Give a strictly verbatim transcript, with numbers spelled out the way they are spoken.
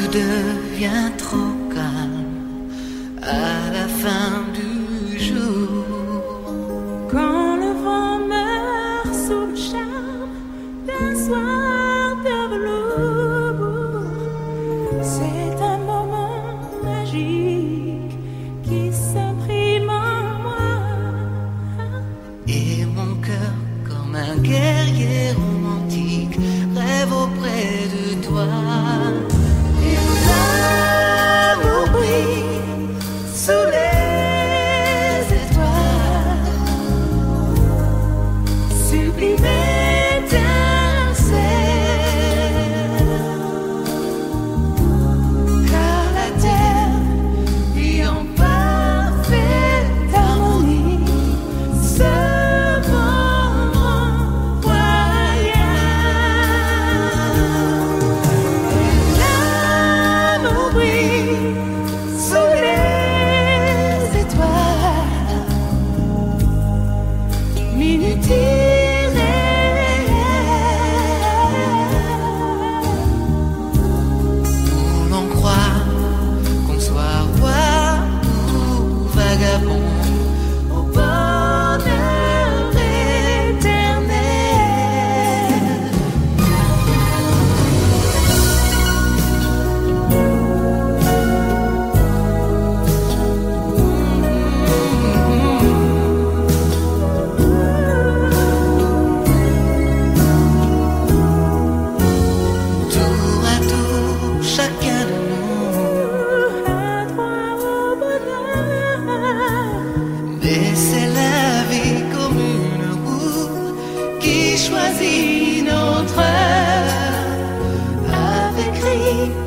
devient trop calme à la fin du jour. Quand le vent meurt sous le charme d'un soir de velours, c'est un moment magique qui s'imprime en moi. Et mon cœur, comme un guerrier romantique, rêve auprès de toi. Et l'amour brille sous les étoiles, sublime étincelle, car la terre vit en parfaite harmonie. Ce moment royal, l'amour brille sous les étoiles, minute irréelle, où l'on croit qu'on soit roi ou vagabond au bonheur éternel. Tour à tour, chacun de nous, a droit au bonheur. mais c'est la vie comme une roue qui choisit notre heure, avec rire